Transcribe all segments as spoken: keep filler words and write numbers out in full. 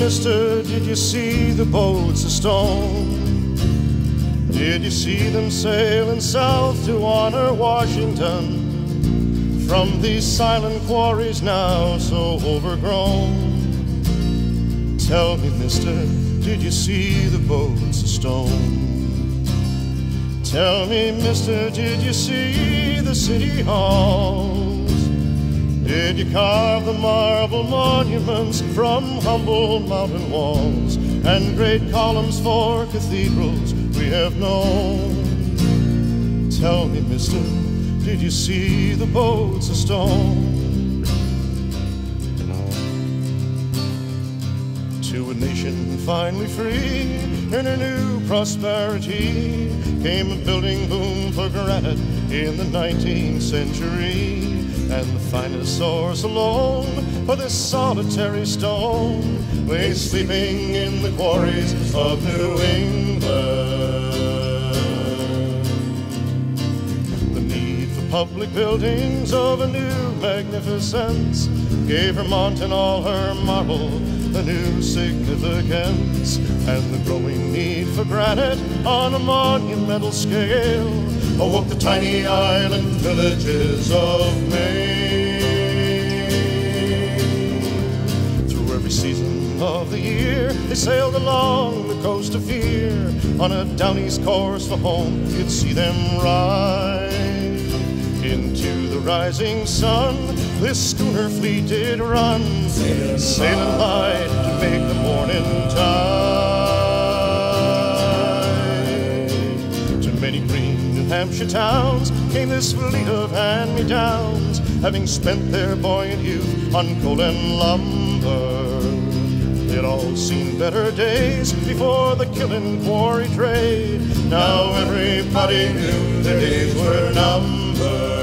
mister, did you see the boats of stone? Did you see them sailing south to honor Washington from these silent quarries now so overgrown? Tell me, mister, did you see the boats of stone? Tell me, mister, did you see the city halls? Did you carve the marble monuments from humble mountain walls and great columns for cathedrals we have known? Tell me, mister, did you see the boats of stone? To a nation finally free in a new prosperity came a building boom for granite in the nineteenth century. And the finest source alone for this solitary stone lay sleeping in the quarries of New England. The need for public buildings of a new magnificence gave Vermont and all her marble a new significance. And the growing need for granite on a monumental scale awoke the tiny island villages of Maine. Through every season of the year, they sailed along the coast of fear. On a down east course for home, you'd see them ride. Into the rising sun, this schooner fleet did run, sailing, sailing light to make the morning tide. To many green Hampshire towns came this fleet of hand-me-downs, having spent their buoyant youth on coal and lumber. They'd all seen better days before the killing quarry trade. Now everybody knew their days were numbered.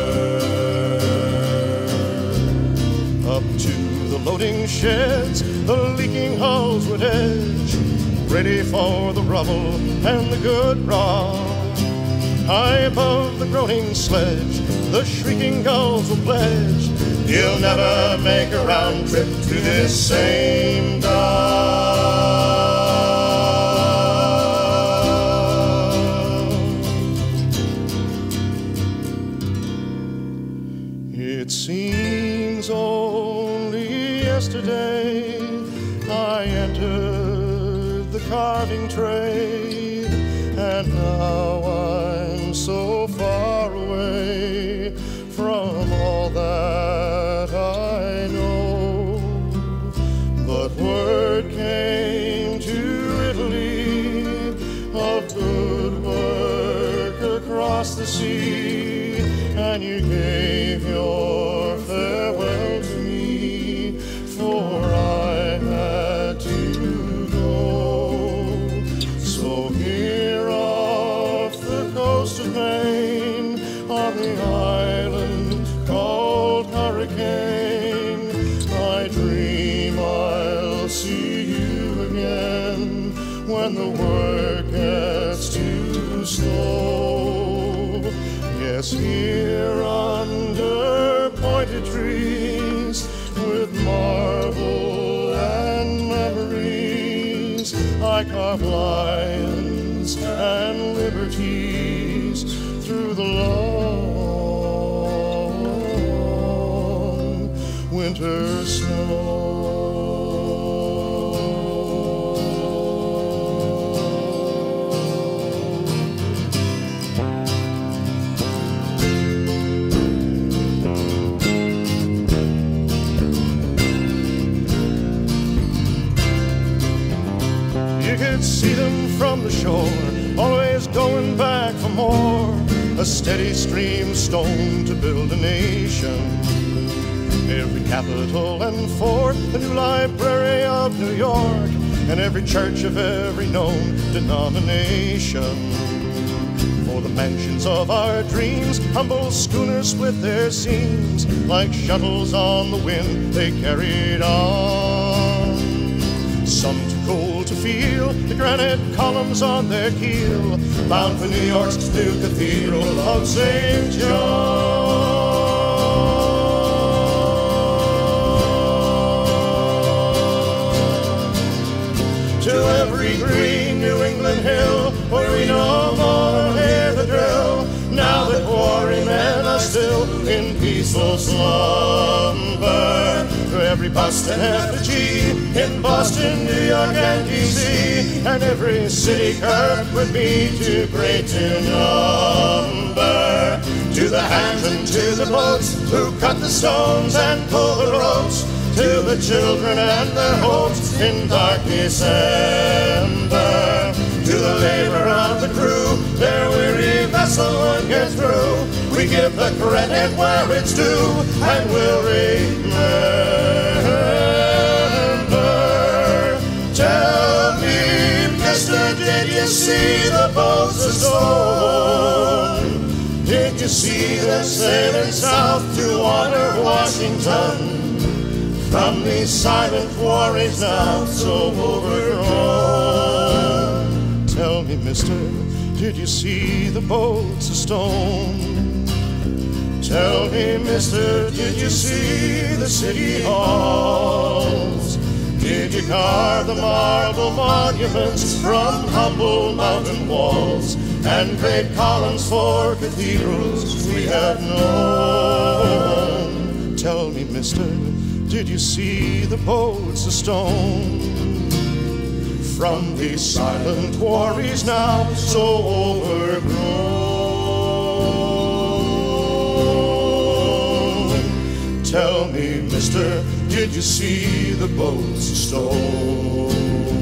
Up to the loading sheds, the leaking hulls would edge, ready for the rubble and the good rock. High above the groaning sledge, the shrieking gulls will pledge, you'll never make a round trip to this same dock. It seems only yesterday I entered the carving trade, and now I'm so far away from all that I know. But word came to Italy of good work across the sea, and you gave your farewell to me, for I had to go. So here off the coast of Maine, on the island called Hurricane, I dream I'll see you again when the work gets too slow. Yes, here under pointed trees with marble and memories, I carve lions and liberties through the long winter snow. You could see them from the shore, always going back for more. A steady stream stone to build a nation. Every capitol and fort, the new library of New York, and every church of every known denomination. For the mansions of our dreams, humble schooners split their seams. Like shuttles on the wind, they carried on. Some too cold to feel the granite columns on their keel, bound for New York's new cathedral of Saint John. every green New England hill, where we no more hear the drill, now that quarrymen are still in peaceful slumber. Every bust and effigy in Boston, New York, and D C, and every city kirk would be too great to number. To the hands and to the boats who cut the stones and pull the ropes, to the children and their hopes in dark December, to the labor of the crew, their weary vessel would get through. We give the credit where it's due, and we'll remember. Tell me, mister, did you see the boats of stone? Did you see them sailing south to honor Washington? From these silent quarries now so overgrown. Tell me, mister, did you see the boats of stone? Tell me, mister, did you see the city halls? Did you carve the marble monuments from humble mountain walls, and great columns for cathedrals we have known? Tell me, mister, did you see the boats of stone? From these silent quarries now so overgrown. Tell me, mister, did you see the boats of stone?